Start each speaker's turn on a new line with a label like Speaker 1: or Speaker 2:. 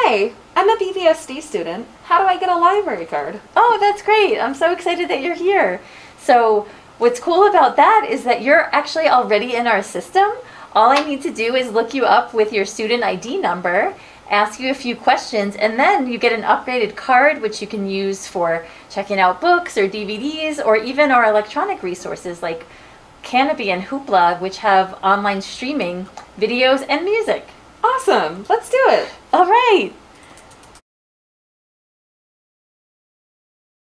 Speaker 1: Hi, I'm a BVSD student. How do I get a library card?
Speaker 2: Oh, that's great. I'm so excited that you're here. So what's cool about that is that you're actually already in our system. All I need to do is look you up with your student ID number, ask you a few questions, and then you get an upgraded card which you can use for checking out books or DVDs or even our electronic resources like Canopy and Hoopla, which have online streaming, videos, and music.
Speaker 1: Awesome, let's do it.
Speaker 2: All right.